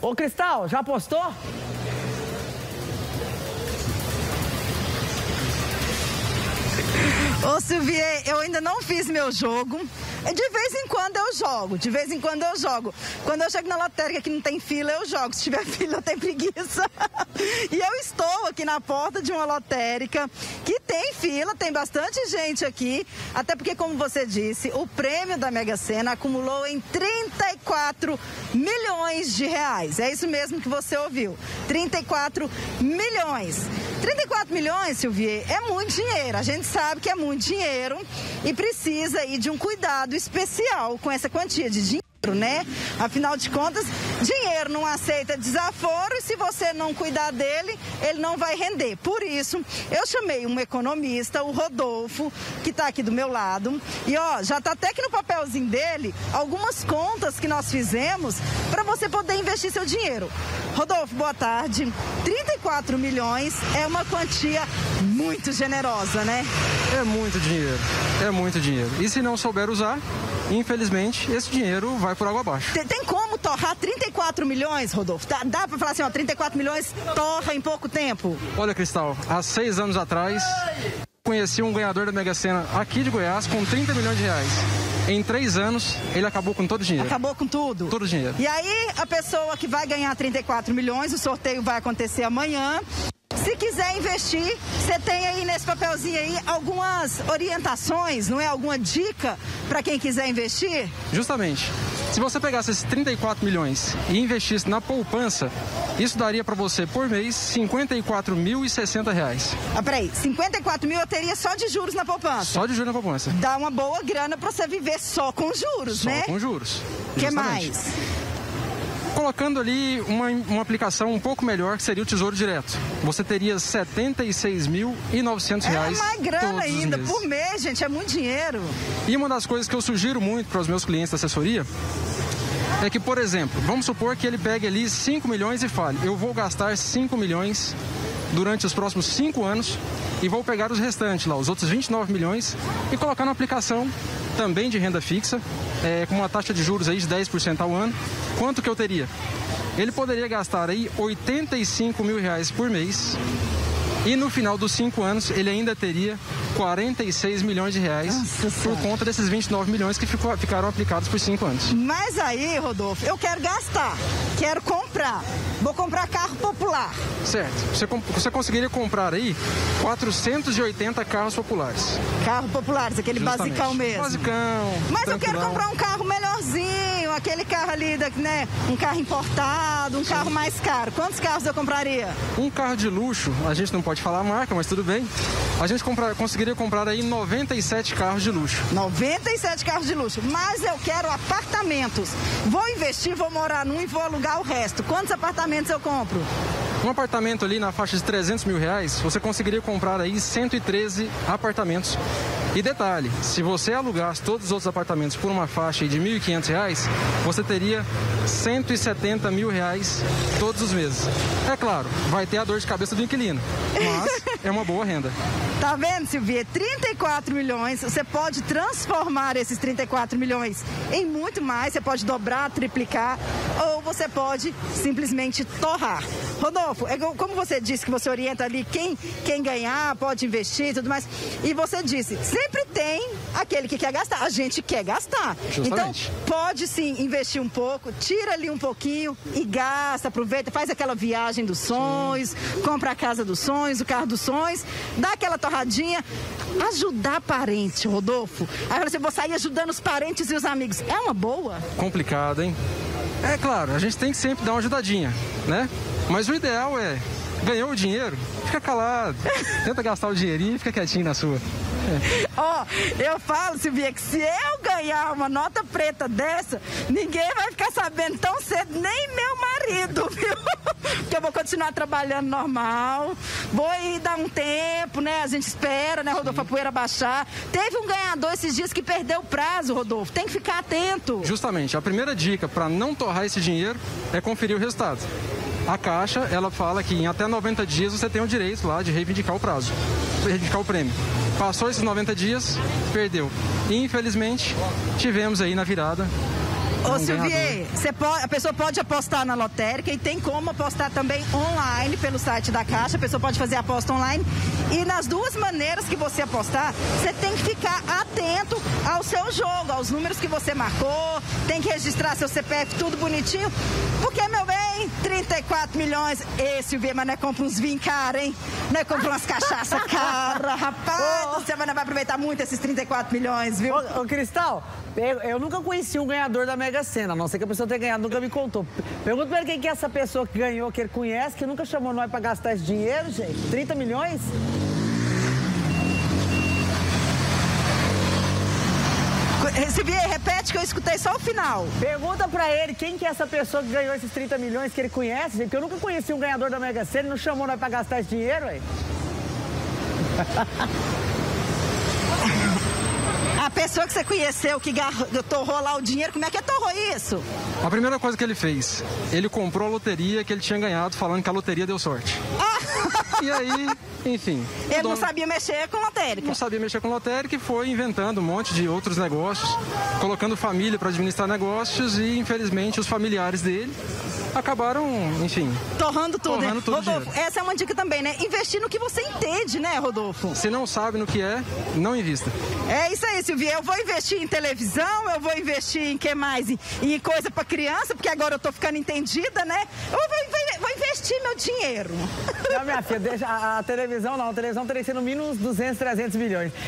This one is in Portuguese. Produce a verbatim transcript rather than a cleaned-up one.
Ô, Cristal, já apostou? Ô, Silvier, eu ainda não fiz meu jogo. De vez em quando eu jogo, de vez em quando eu jogo. Quando eu chego na lotérica que não tem fila, eu jogo. Se tiver fila, eu tenho preguiça. E eu estou aqui na porta de uma lotérica que tem fila, tem bastante gente aqui. Até porque, como você disse, o prêmio da Mega Sena acumulou em trinta e quatro milhões de reais. É isso mesmo que você ouviu. trinta e quatro milhões. trinta e quatro milhões, Silvier, é muito dinheiro. A gente sabe que é muito dinheiro e precisa aí de um cuidado especial com essa quantia de dinheiro, né? Afinal de contas, dinheiro não aceita desaforo e se você não cuidar dele, ele não vai render. Por isso, eu chamei um economista, o Rodolfo, que está aqui do meu lado. E ó, já está até aqui no papelzinho dele algumas contas que nós fizemos para você poder investir seu dinheiro. Rodolfo, boa tarde. trinta e quatro milhões é uma quantia muito generosa, né? É muito dinheiro, é muito dinheiro. E se não souber usar, infelizmente, esse dinheiro vai por água abaixo. Tem, tem como torrar trinta e quatro milhões, Rodolfo? Dá, dá pra falar assim, ó, trinta e quatro milhões torra em pouco tempo? Olha, Cristal, há seis anos atrás, conheci um ganhador da Mega Sena aqui de Goiás com trinta milhões de reais. Em três anos, ele acabou com todo o dinheiro. Acabou com tudo? Todo o dinheiro. E aí, a pessoa que vai ganhar trinta e quatro milhões, o sorteio vai acontecer amanhã. Se quiser investir, você tem aí nesse papelzinho aí algumas orientações, não é? Alguma dica para quem quiser investir? Justamente. Se você pegasse esses trinta e quatro milhões e investisse na poupança, isso daria para você por mês cinquenta e quatro mil e sessenta reais. Ah, peraí, cinquenta e quatro mil eu teria só de juros na poupança? Só de juros na poupança. Dá uma boa grana para você viver só com juros, só né? Só com juros. O que mais? Colocando ali uma, uma aplicação um pouco melhor, que seria o Tesouro Direto. Você teria setenta e seis mil e novecentos reais. É mais grana ainda, por mês, gente, é muito dinheiro. E uma das coisas que eu sugiro muito para os meus clientes da assessoria é que, por exemplo, vamos supor que ele pegue ali cinco milhões e fale, eu vou gastar cinco milhões durante os próximos cinco anos e vou pegar os restantes lá, os outros vinte e nove milhões e colocar na aplicação também de renda fixa, é, com uma taxa de juros aí de dez por cento ao ano. Quanto que eu teria? Ele poderia gastar aí oitenta e cinco mil reais por mês e no final dos cinco anos ele ainda teria quarenta e seis milhões de reais. Nossa, por conta desses vinte e nove milhões que ficou, ficaram aplicados por cinco anos. Mas aí, Rodolfo, eu quero gastar, quero comprar, vou comprar carro popular. Certo, você, você conseguiria comprar aí quatrocentos e oitenta carros populares. Carros populares, aquele Justamente. basicão mesmo. Basicão. Mas tranquilão. Eu quero comprar um carro melhorzinho, aquele carro ali, né, um carro importado, um Sim. carro mais caro. Quantos carros eu compraria? Um carro de luxo, a gente não pode falar a marca, mas tudo bem. A gente comprar, conseguiria comprar aí noventa e sete carros de luxo. noventa e sete carros de luxo, mas eu quero apartamentos. Vou investir, vou morar num e vou alugar o resto. Quantos apartamentos eu compro? Um apartamento ali na faixa de trezentos mil reais, você conseguiria comprar aí cento e treze apartamentos. E detalhe, se você alugasse todos os outros apartamentos por uma faixa de mil e quinhentos reais, você teria cento e setenta mil reais todos os meses. É claro, vai ter a dor de cabeça do inquilino, mas é uma boa renda. Tá vendo, Silvia? trinta e quatro milhões, você pode transformar esses trinta e quatro milhões em muito mais, você pode dobrar, triplicar, ou você pode simplesmente torrar. Rodolfo, é como você disse que você orienta ali quem, quem ganhar, pode investir e tudo mais, e você disse, sempre tem aquele que quer gastar, a gente quer gastar. Justamente. Então, pode sim investir um pouco, tira ali um pouquinho e gasta, aproveita, faz aquela viagem dos sonhos, sim. compra a casa dos sonhos, o carro dos sonhos, dá aquela torradinha, ajudar parente, Rodolfo. Aí você vou sair ajudando os parentes e os amigos. É uma boa? Complicado, hein? É claro, a gente tem que sempre dar uma ajudadinha, né? Mas o ideal é, ganhou o dinheiro, fica calado, tenta gastar o dinheirinho e fica quietinho na sua. Ó, oh, eu falo, Silvia, que se eu ganhar uma nota preta dessa, ninguém vai ficar sabendo tão cedo, nem meu marido, viu? Porque eu vou continuar trabalhando normal, vou ir dar um tempo, né? A gente espera, né, Rodolfo, a poeira baixar. Teve um ganhador esses dias que perdeu o prazo, Rodolfo, tem que ficar atento. Justamente, a primeira dica para não torrar esse dinheiro é conferir o resultado. A Caixa, ela fala que em até noventa dias você tem o direito lá de reivindicar o prazo, reivindicar o prêmio. Passou esses noventa dias, perdeu. E, infelizmente, tivemos aí na virada Ô, Silvier, você pode, a pessoa pode apostar na lotérica e tem como apostar também online pelo site da Caixa. A pessoa pode fazer a aposta online. E nas duas maneiras que você apostar, você tem que ficar atento ao seu jogo, aos números que você marcou, tem que registrar seu C P F tudo bonitinho. Porque, meu bem, trinta e quatro milhões. Ê, Silvier, mas não é compra uns vinhos caros, hein? Não é compra umas cachaças caras, rapaz. Oh. Você vai aproveitar muito esses trinta e quatro milhões, viu? Ô, ô Cristal, eu, eu nunca conheci um ganhador da Mega Sena, a não ser que a pessoa tenha ganhado, nunca me contou. Pergunta pra ele quem que é essa pessoa que ganhou, que ele conhece, que nunca chamou nós pra gastar esse dinheiro, gente. trinta milhões? Silvier, repete que eu escutei só o final. Pergunta pra ele quem que é essa pessoa que ganhou esses trinta milhões que ele conhece, gente, porque eu nunca conheci um ganhador da Mega Sena, ele não chamou nós pra gastar esse dinheiro, ué. A pessoa que você conheceu, que torrou lá o dinheiro, como é que torrou isso? A primeira coisa que ele fez, ele comprou a loteria que ele tinha ganhado, falando que a loteria deu sorte. Ah! E aí, enfim... Ele dono... não sabia mexer com lotérica. Não sabia mexer com lotérica e foi inventando um monte de outros negócios, colocando família para administrar negócios e, infelizmente, os familiares dele acabaram, enfim... Torrando tudo. Torrando tudo Rodolfo, essa é uma dica também, né? Investir no que você entende, né, Rodolfo? Se não sabe no que é, não invista. É isso aí, Silvier. Eu vou investir em televisão, eu vou investir em que mais? Em, em coisa para criança, porque agora eu tô ficando entendida, né? Eu vou, vou investir meu dinheiro. Não, minha filha, deixa, a, a televisão não. A televisão teria que ser no mínimo uns duzentos, trezentos milhões.